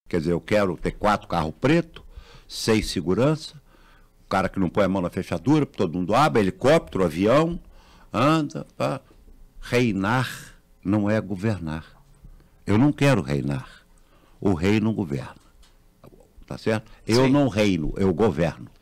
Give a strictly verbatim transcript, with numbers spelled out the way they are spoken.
Quer dizer, eu quero ter quatro carros pretos, seis segurança, o cara que não põe a mão na fechadura, todo mundo abre, helicóptero, avião, anda, pá. Reinar não é governar. Eu não quero reinar. O rei não governa. Tá certo? Eu Sim. não reino, eu governo.